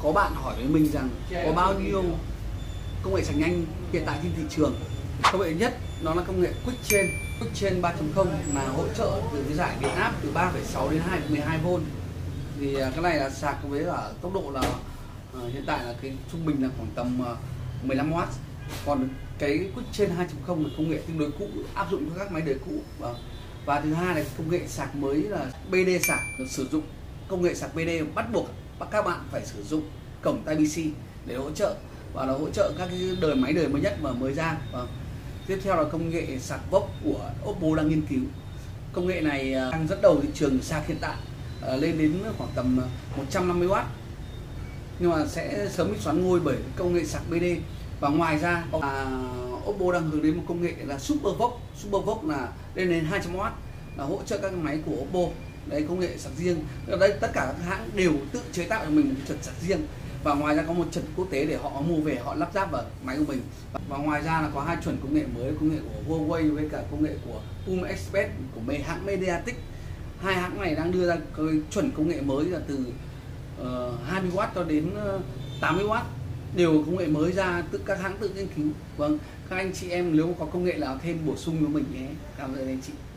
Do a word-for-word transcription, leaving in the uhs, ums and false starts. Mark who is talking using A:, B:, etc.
A: có bạn hỏi với mình rằng có bao nhiêu công nghệ sạc nhanh hiện tại trên thị trường. Công nghệ nhất nó là công nghệ Quick Chain, Quick Chain ba chấm không là hỗ trợ từ cái giải điện áp từ ba phẩy sáu đến hai phẩy mười hai vôn. Thì cái này là sạc với cả tốc độ là uh, hiện tại là cái trung bình là khoảng tầm uh, mười lăm oát. Còn cái Quick Chain hai chấm không là công nghệ tương đối cũ, áp dụng cho các máy đời cũ. Và, và thứ hai là công nghệ sạc mới là bê đê sạc. Sử dụng công nghệ sạc bê đê bắt buộc các bạn phải sử dụng cổng Type-C để hỗ trợ, và nó hỗ trợ các cái đời máy đời mới nhất mà mới ra. Và tiếp theo là công nghệ sạc vốc của Oppo đang nghiên cứu. Công nghệ này đang dẫn đầu thị trường sạc hiện tại, lên đến khoảng tầm một trăm năm mươi oát, nhưng mà sẽ sớm bị xoán ngôi bởi công nghệ sạc bê đê. Và ngoài ra là Oppo đang hướng đến một công nghệ là SuperVOOC. SuperVOOC là lên đến hai trăm oát, là hỗ trợ các máy của Oppo. Đấy, công nghệ sạc riêng. Ở đây tất cả các hãng đều tự chế tạo cho mình một trần sạc riêng, và ngoài ra có một trần quốc tế để họ mua về họ lắp ráp vào máy của mình. Và ngoài ra là có hai chuẩn công nghệ mới, công nghệ của Huawei với cả công nghệ của Puma Express của mấy hãng Mediatek. Hai hãng này đang đưa ra cái chuẩn công nghệ mới là từ uh, hai mươi oát cho đến uh, tám mươi oát, đều công nghệ mới ra, tự các hãng tự nghiên cứu. Vâng, các anh chị em nếu có công nghệ nào thêm bổ sung cho mình nhé. Cảm ơn anh chị.